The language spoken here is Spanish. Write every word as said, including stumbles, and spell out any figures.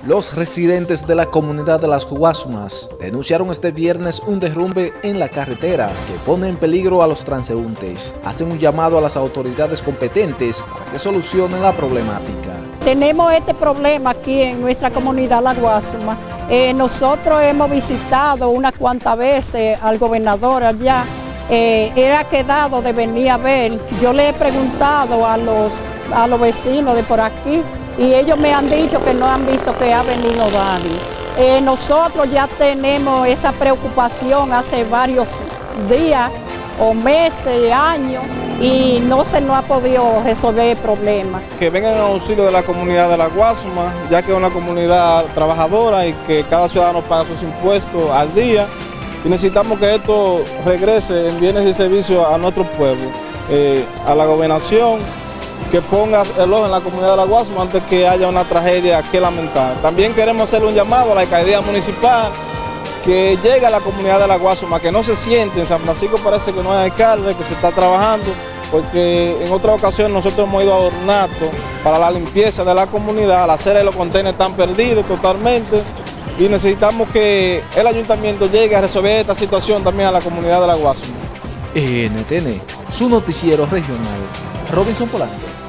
Los residentes de la comunidad de Las Guasumas denunciaron este viernes un derrumbe en la carretera que pone en peligro a los transeúntes. Hacen un llamado a las autoridades competentes para que solucionen la problemática. Tenemos este problema aquí en nuestra comunidad Las Guasumas. Eh, nosotros hemos visitado unas cuantas veces al gobernador allá. Eh, era quedado de venir a ver. Yo le he preguntado a los, a los vecinos de por aquí y ellos me han dicho que no han visto que ha venido nadie. Eh, nosotros ya tenemos esa preocupación hace varios días o meses, años, y no se nos ha podido resolver el problema. Que vengan en auxilio de la comunidad de Las Guasumas, ya que es una comunidad trabajadora y que cada ciudadano paga sus impuestos al día, y necesitamos que esto regrese en bienes y servicios a nuestro pueblo, eh, a la gobernación, que ponga el ojo en la comunidad de Las Guasumas antes que haya una tragedia que lamentar. También queremos hacerle un llamado a la alcaldía municipal que llegue a la comunidad de Las Guasumas, que no se siente. En San Francisco parece que no hay alcalde, que se está trabajando, porque en otra ocasión nosotros hemos ido a Ornato para la limpieza de la comunidad, la acera y los contenedores están perdidos totalmente y necesitamos que el ayuntamiento llegue a resolver esta situación también a la comunidad de Las Guasumas. N T N, su noticiero regional, Robinson Polanco.